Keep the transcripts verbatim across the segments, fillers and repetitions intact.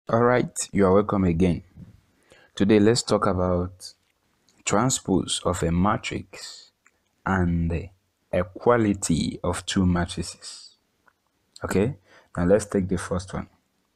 All right, you are welcome again. Today, let's talk about transpose of a matrix and the equality of two matrices. Okay, now let's take the first one.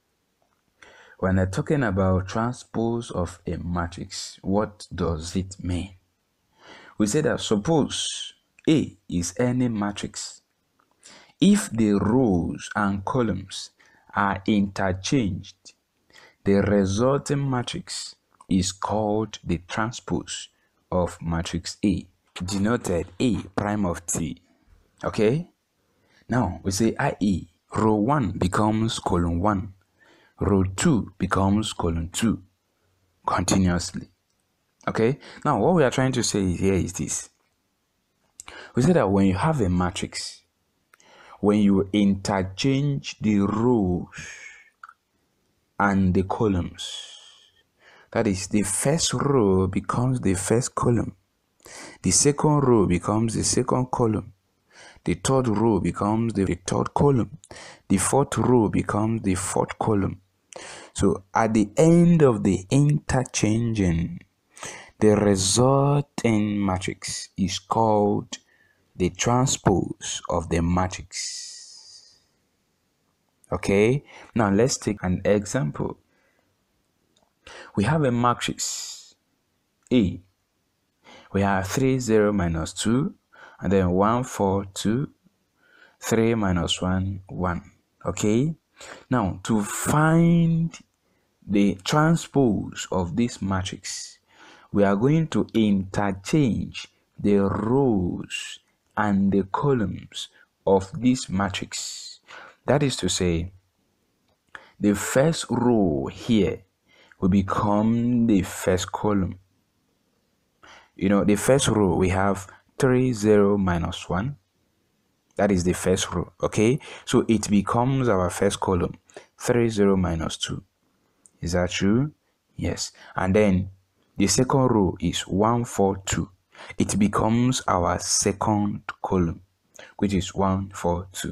When I'm talking about transpose of a matrix, what does it mean? We say that suppose A is any matrix. If the rows and columns are interchanged, the resulting matrix is called the transpose of matrix A, denoted A prime of T. Okay? Now we say I E, row one becomes column one, row two becomes column two, continuously. Okay? Now what we are trying to say here is this. We say that when you have a matrix, when you interchange the rows and the columns, that is, the first row becomes the first column. The second row becomes the second column. The third row becomes the third column. The fourth row becomes the fourth column. So at the end of the interchanging, the resulting matrix is called the transpose of the matrix. Okay? Now let's take an example. We have a matrix A. We have three, zero, minus two, and then one, four, two, three, minus one, one. Okay? Now, to find the transpose of this matrix, we are going to interchange the rows and the columns of this matrix. That is to say, the first row here will become the first column. You know, the first row, we have three, zero, minus one. That is the first row, okay? So it becomes our first column, three, zero, minus two. Is that true? Yes. And then the second row is one, four, two. It becomes our second column, which is one, four, two.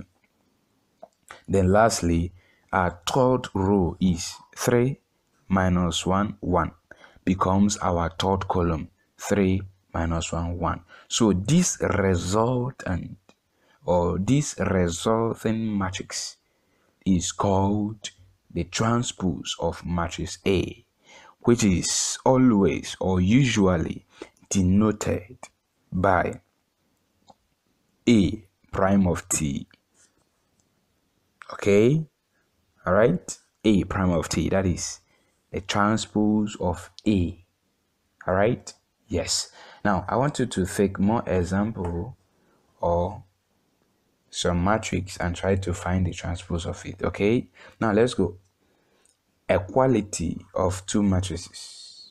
Then lastly, our third row is three minus one, one. Becomes our third column, three minus one, one. So this resultant or this resulting matrix is called the transpose of matrix A, which is always or usually denoted by A prime of T. Okay? Alright? A prime of T. That is the transpose of A. Alright? Yes. Now, I want you to take more example or some matrix and try to find the transpose of it. Okay? Now, let's go. Equality of two matrices.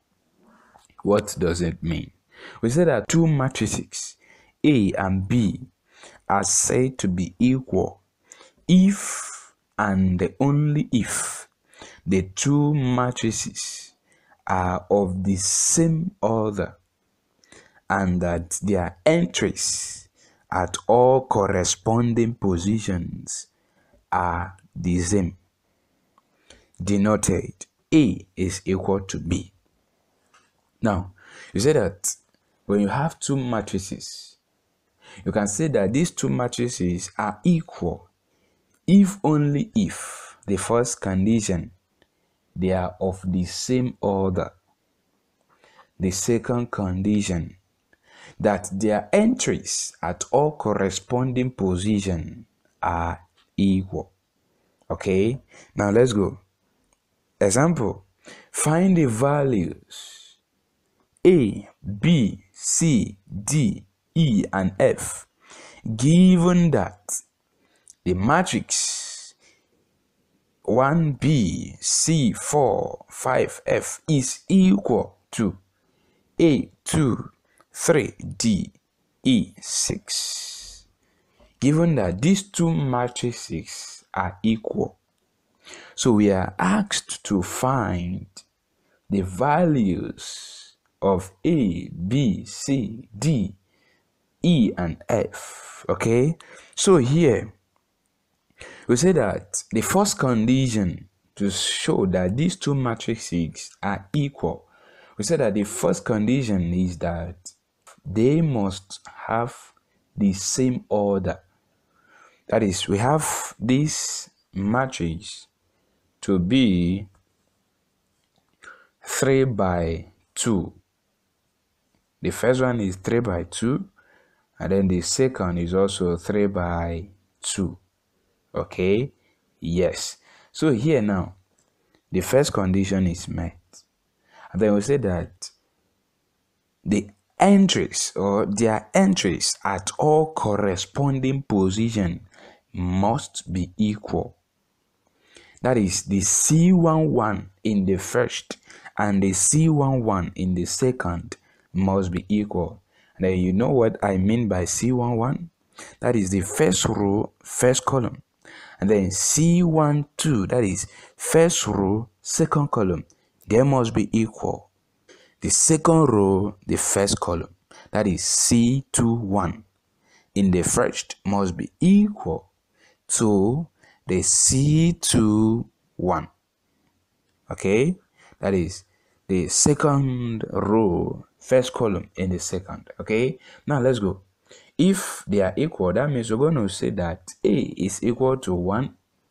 What does it mean? We say that two matrices, A and B, are said to be equal if and only if the two matrices are of the same order and that their entries at all corresponding positions are the same. Denoted A is equal to B. Now, you say that when you have two matrices, you can say that these two matrices are equal if only if the first condition, they are of the same order. The second condition, that their entries at all corresponding positions are equal. Okay, now let's go. Example, find the values A, B, C, D, E, and F, given that the matrix one B, C, four, five, F is equal to A, two, three, D, E, six. Given that these two matrices are equal, so we are asked to find the values of A, B, C, D, E, and F. Okay? So here, we say that the first condition to show that these two matrices are equal, we said that the first condition is that they must have the same order. That is, we have this matrix to be three by two. The first one is three by two, and then the second is also three by two. Okay, yes. So here now, the first condition is met. And then we say that the entries or their entries at all corresponding position must be equal. That is, the C one one in the first and the C one one in the second must be equal. And then you know what I mean by C one one? That is the first row, first column. And then C one two, that is first row, second column. They must be equal. The second row, the first column, that is C two one in the first must be equal to the C two one. Okay, that is the second row, first column in the second. Okay, now let's go. If they are equal, that means we're going to say that A is equal to one.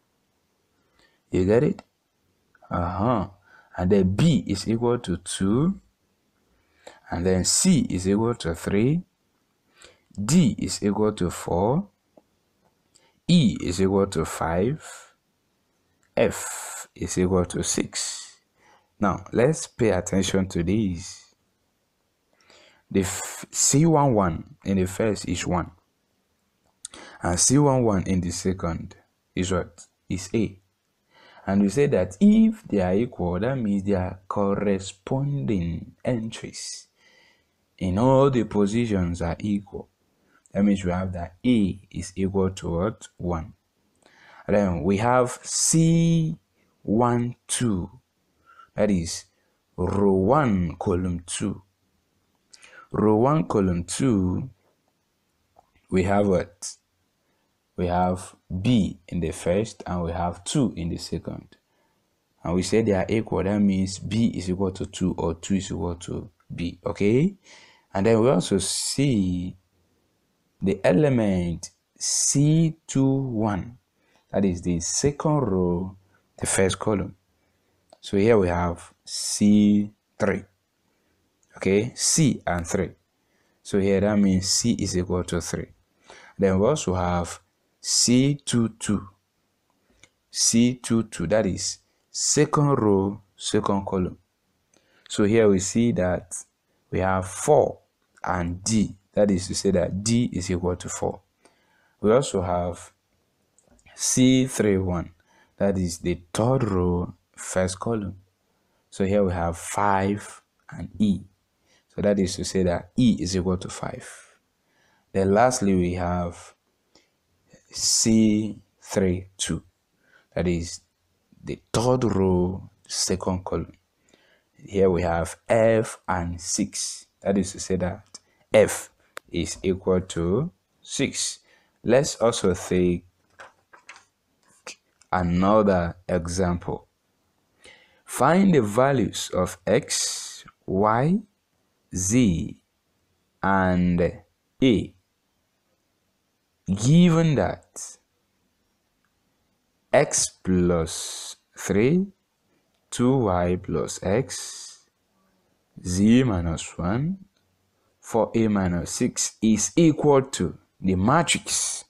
You get it? Uh-huh. And then B is equal to two. And then C is equal to three. D is equal to four. E is equal to five. F is equal to six. Now, let's pay attention to these. The C one one in the first is one. And C one one in the second is what? Is A. And we say that if they are equal, that means they are corresponding entries in all the positions are equal. That means we have that A is equal to what? one. And then we have C one two. That is row one, column two. Row one, column two, we have what? We have B in the first and we have two in the second. And we say they are equal. That means B is equal to two or two is equal to B. Okay? And then we also see the element C two one. That is the second row, the first column. So here we have C three. Okay? C and three. So here that means C is equal to three. Then we also have C two two. C two two, that is second row, second column. So here we see that we have four and D. That is to say that D is equal to four. We also have C three one. That is the third row, first column. So here we have five and E. So that is to say that E is equal to five. Then lastly, we have C three two. That is the third row, second column. Here we have F and six. That is to say that F is equal to six. Let's also take another example. Find the values of X, Y, Z, and A, given that X plus three, two y plus X, Z minus one, four A minus six is equal to the matrix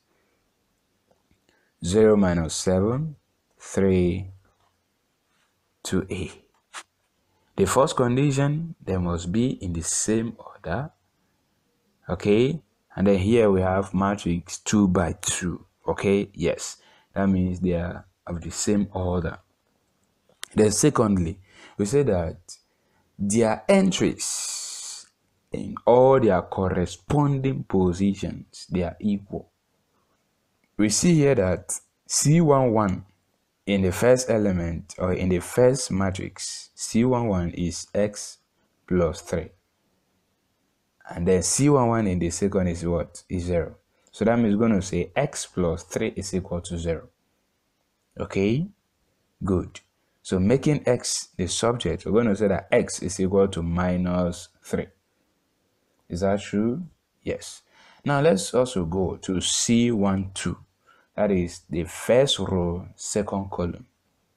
zero minus seven, three, two A. The first condition, they must be in the same order. Okay, and then here we have matrix two by two. Okay, yes, that means they are of the same order. Then secondly, we say that their entries in all their corresponding positions, they are equal. We see here that C one one in the first element or in the first matrix, C one one is X plus three. And then C one one in the second is what? Is zero. So that means we're going to say X plus three is equal to zero. Okay? Good. So making x the subject, we're going to say that x is equal to minus three. Is that true? Yes. Now let's also go to C one two. That is the first row, second column.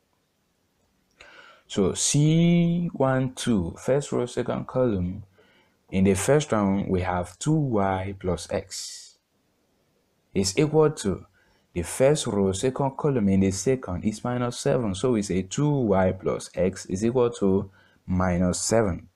So C one two, first row, second column. In the first one, we have two y plus x is equal to the first row, second column. In the second is minus seven. So we say two y plus x is equal to minus seven.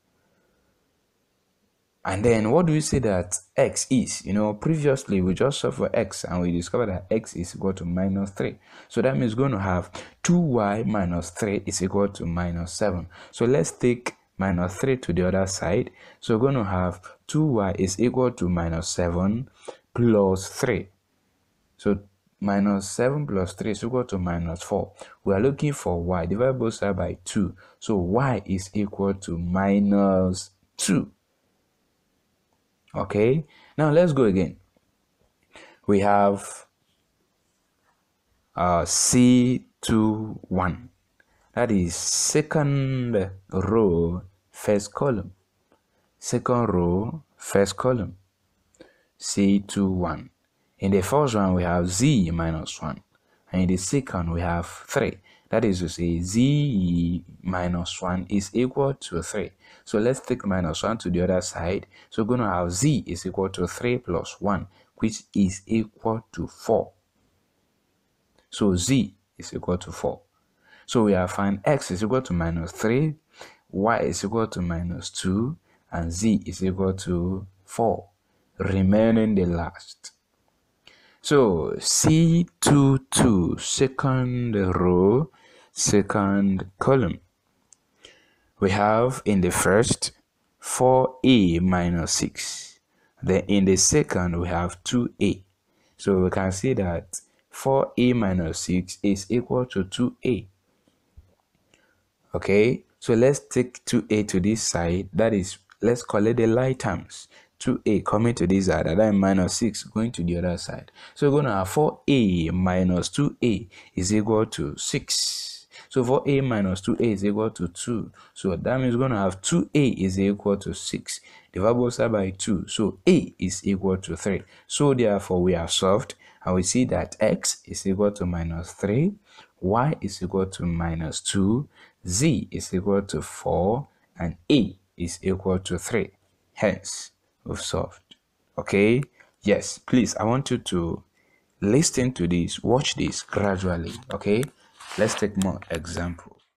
And then what do we say that x is? You know, previously we just solved for x and we discovered that x is equal to minus three. So that means we're going to have two y minus three is equal to minus seven. So let's take minus three to the other side. So we're going to have two y is equal to minus seven plus three. So minus seven plus three is equal to minus four. We are looking for y. Divide both sides by two. So y is equal to minus two. Okay, now let's go again. We have uh, C two one. That is second row, first column. Second row, first column. C two one. In the first one, we have z minus one. And in the second, we have three. That is to say, z minus one is equal to three. So let's take minus one to the other side. So we're going to have z is equal to three plus one, which is equal to four. So z is equal to four. So we have found x is equal to minus three, y is equal to minus two, and z is equal to four, remaining the last. So C two two, second row, second column. We have in the first four a minus six. Then in the second we have two a. So we can see that four a minus six is equal to two a. Okay, so let's take two a to this side. That is, let's call it the like terms. two a coming to this side, and then minus six going to the other side. So we're going to have four a minus two a is equal to six. So four a minus two a is equal to two. So that means we're going to have two a is equal to six. Divide both sides by two. So a is equal to three. So therefore we have solved, and we see that x is equal to minus three, y is equal to minus two, z is equal to four, and a is equal to three. Hence, we've solved. Okay, yes, please, I want you to listen to this, watch this gradually. Okay, let's take more examples.